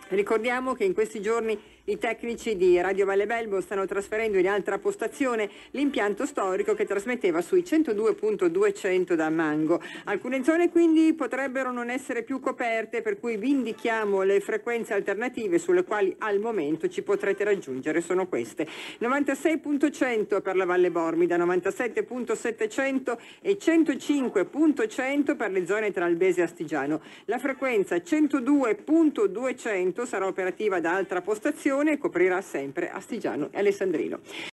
Ricordiamo che in questi giorni i tecnici di Radio Valle Belbo stanno trasferendo in altra postazione l'impianto storico che trasmetteva sui 102.200 da Mango. Alcune zone quindi potrebbero non essere più coperte, per cui vi indichiamo le frequenze alternative sulle quali al momento ci potrete raggiungere. Sono queste: 96.100 per la Valle Bormida, 97.700 e 105.100 per le zone tra Albese e Astigiano. La frequenza 102.200 sarà operativa da altra postazione e coprirà sempre Astigiano e Alessandrino.